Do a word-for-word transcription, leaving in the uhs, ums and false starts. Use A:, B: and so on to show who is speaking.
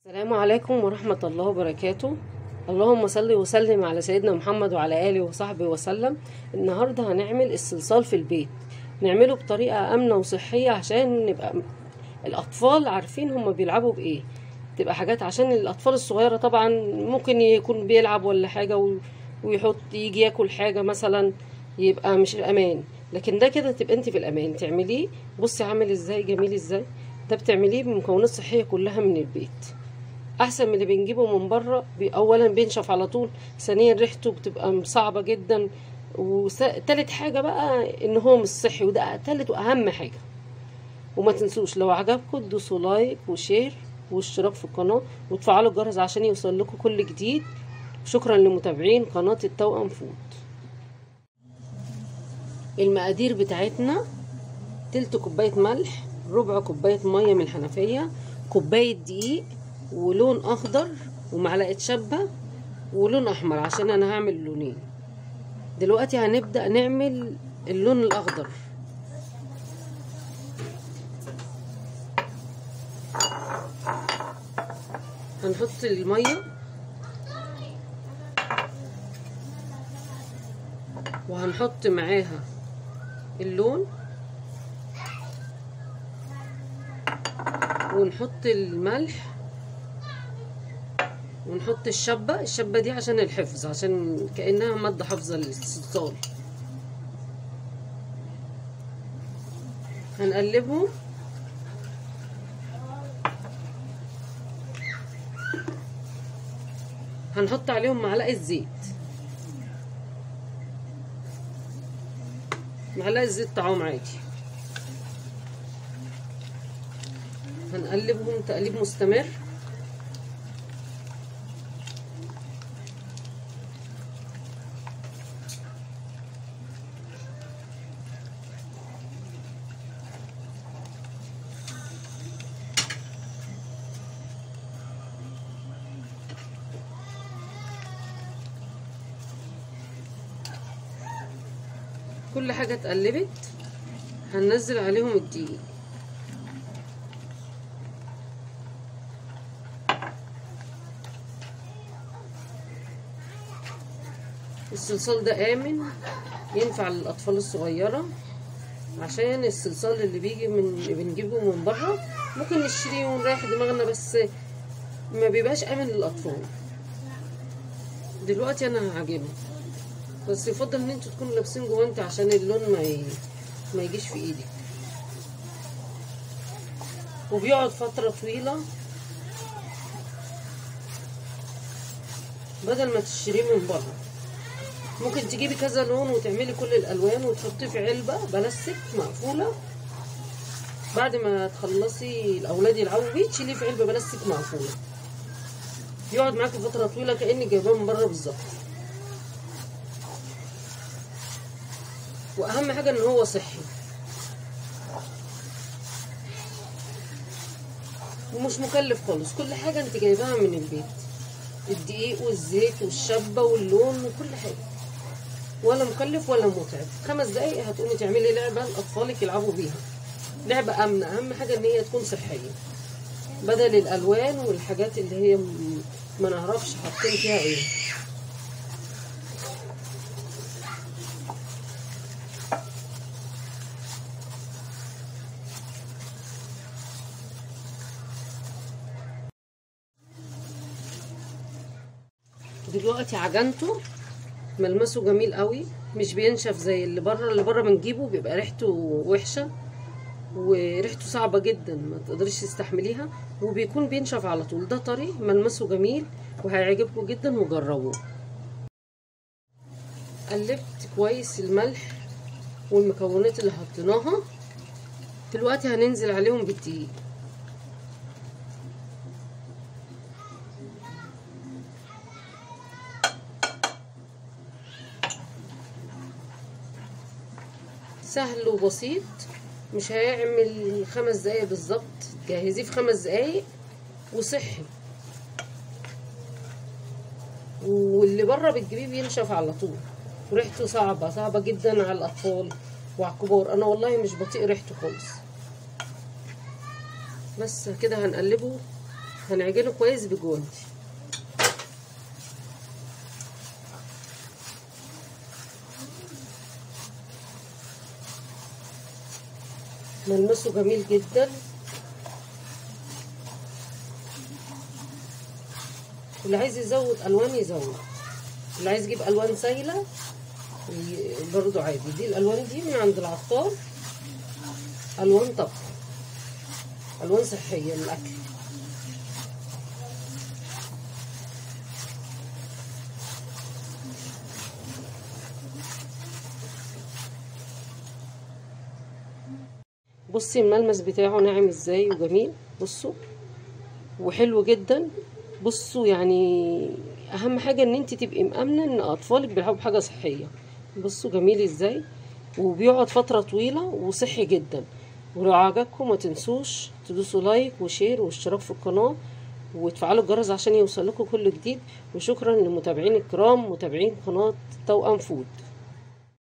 A: السلام عليكم ورحمة الله وبركاته. اللهم صل وسلم على سيدنا محمد وعلى آله وصحبه وسلم. النهاردة هنعمل الصلصال في البيت، نعمله بطريقة آمنة وصحية عشان نبقى الأطفال عارفين هما بيلعبوا بإيه. تبقى حاجات عشان الأطفال الصغيرة طبعا ممكن يكون بيلعب ولا حاجة ويحط يجي ياكل حاجة مثلا يبقى مش الأمان، لكن ده كده تبقى انت في الأمان تعمليه. بصي عامل ازاي جميل ازاي، ده بتعمليه بمكونات صحية كلها من البيت، احسن من اللي بنجيبه من بره. اولا بينشف على طول، ثانيا ريحته بتبقى صعبه جدا، وتالت حاجه بقى ان هو مش صحي، وده تالت واهم حاجه. وما تنسوش لو عجبكم تدوسوا لايك وشير واشتراك في القناه وتفعلوا الجرس عشان يوصل لكم كل جديد. شكرا لمتابعين قناه التوأم فود. المقادير بتاعتنا: تلت كوبايه ملح، ربع كوبايه ميه من الحنفيه، كوبايه دقيق، ولون اخضر، ومعلقه شبه، ولون احمر عشان انا هعمل لونين. دلوقتي هنبدا نعمل اللون الاخضر. هنحط الميه وهنحط معاها اللون ونحط الملح ونحط الشبه. الشبه دي عشان الحفظ، عشان كأنها مادة حافظة للصلصال. هنقلبهم هنحط عليهم معلقة زيت، معلقة زيت طعام عادي. هنقلبهم تقليب مستمر. كل حاجة اتقلبت هننزل عليهم الدقيق. الصلصال ده آمن، ينفع للأطفال الصغيرة، عشان الصلصال اللي بيجي من بنجيبه من بره ممكن نشتريه ونريح دماغنا، بس ما بيبقاش آمن للأطفال. دلوقتي أنا هعجنه، بس يفضل ان انتوا تكونوا لابسين جوانتي عشان اللون ما ي... ما يجيش في ايدك. وبيقعد فتره طويله بدل ما تشتريه من بره. ممكن تجيبي كذا لون وتعملي كل الالوان وتحطيه في علبه بلاستيك مقفوله، بعد ما تخلصي الاولاد يلعبوا بيه تشيليه في علبه بلاستيك مقفوله، يقعد معاكي فتره طويله كانك جايباه من بره بالظبط. واهم حاجه ان هو صحي ومش مكلف خالص. كل حاجه انت جايباها من البيت، الدقيق والزيت والشبه واللون وكل حاجه، ولا مكلف ولا متعب. خمس دقايق هتقومي تعملي لعبه لاطفالك يلعبوا بيها، لعبه امنه. اهم حاجه ان هي تكون صحيه بدل الالوان والحاجات اللي هي ما نعرفش حاطين فيها ايه. دلوقتي عجنته، ملمسه جميل قوي، مش بينشف زي اللي بره. اللي بره بنجيبه بيبقى ريحته وحشه وريحته صعبه جدا ما تقدريش تستحمليها، وبيكون بينشف على طول. ده طري ملمسه جميل وهيعجبكم جدا، وجربوه. قلبت كويس الملح والمكونات اللي حطيناها. دلوقتي هننزل عليهم بالدقيق. سهل وبسيط، مش هيعمل خمس دقايق بالظبط، جهزيه في خمس دقايق وصحي. واللي بره بتجيبيه بينشف على طول وريحته صعبه صعبه جدا على الاطفال وعلى الكبار. انا والله مش بطيق ريحته خالص. بس كده هنقلبه هنعجنه كويس بجوانتي. ملمسه جميل جدا، اللي عايز يزود الوان يزود، اللي عايز يجيب الوان سايله برضو عادي. دي الالوان دي من عند العطار، الوان طبخ، الوان صحيه للاكل. بصي الملمس بتاعه ناعم ازاي وجميل، بصوا وحلو جدا. بصوا يعني اهم حاجه ان انت تبقي مامنه ان اطفالك بيلعبوا حاجه صحيه. بصوا جميل ازاي، وبيقعد فتره طويله وصحي جدا. ولو عجبكم ما تنسوش تدوسوا لايك وشير واشتراك في القناه وتفعلوا الجرس عشان يوصلكم كل جديد. وشكرا للمتابعين الكرام، متابعين قناه توأم فود.